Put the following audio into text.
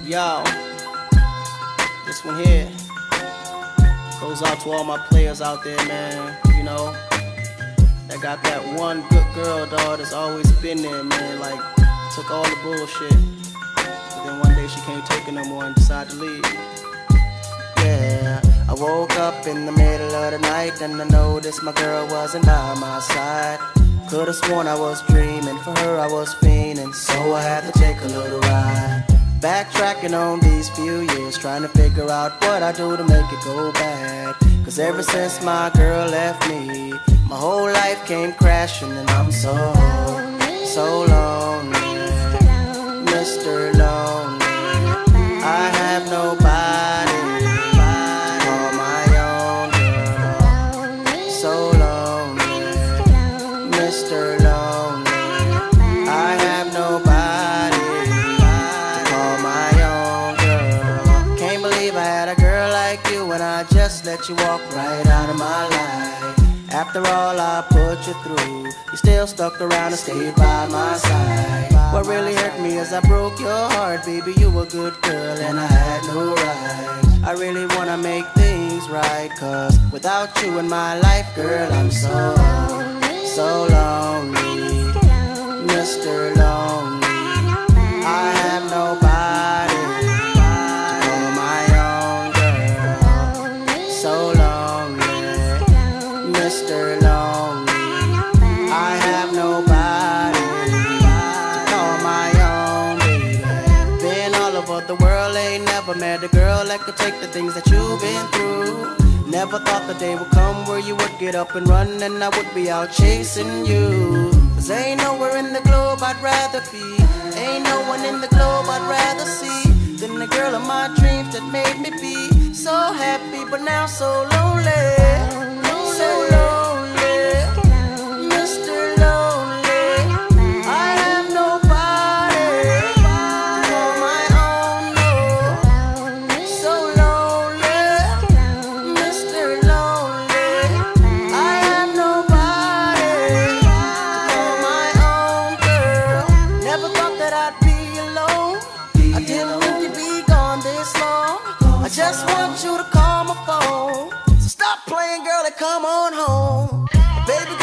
Yo, this one here goes out to all my players out there, man. You know, that got that one good girl, dog, that's always been there, man. Like, took all the bullshit, but then one day she can't take it no more and decided to leave. Yeah, I woke up in the middle of the night and I noticed my girl wasn't by my side. Could've sworn I was dreaming, for her I was fiending, so I had to take a little ride. Backtracking on these few years, trying to figure out what I do to make it go bad. Cause ever since my girl left me, my whole life came crashing and I'm so lonely, Mr. Lonely. I have nobody to call my own girl. So lonely, Mr. Lonely. I have nobody to call my own girl. Can't believe I had a girl like you and I just let you walk right out of my life. After all I put you through, you still stuck around and stayed by my side. What really hurt me is I broke your heart, baby. You were a good girl and I had no right. I really wanna make things right, cause without you in my life, girl, I'm so lonely, Mr. Lonely. I have nobody to call my own girl. So lonely, Mr. Lonely. I have nobody to call my own, baby. Been all over the world, ain't never met a girl that could take the things that you've been through. Never thought the day would come where you would get up and run and I would be out chasing you. Cause ain't nowhere in the globe I'd rather be, ain't no one in the globe I'd rather see than the girl of my dreams that made me be so happy but now so lonely. So lonely, Mr. Lonely. I have nobody to call my own, no. So lonely, Mr. Lonely. I have nobody to call my own girl. Never thought that I'd be alone. I didn't think you'd be gone this long. I just want you to call my phone. So stop playing, girl, and come on home. Baby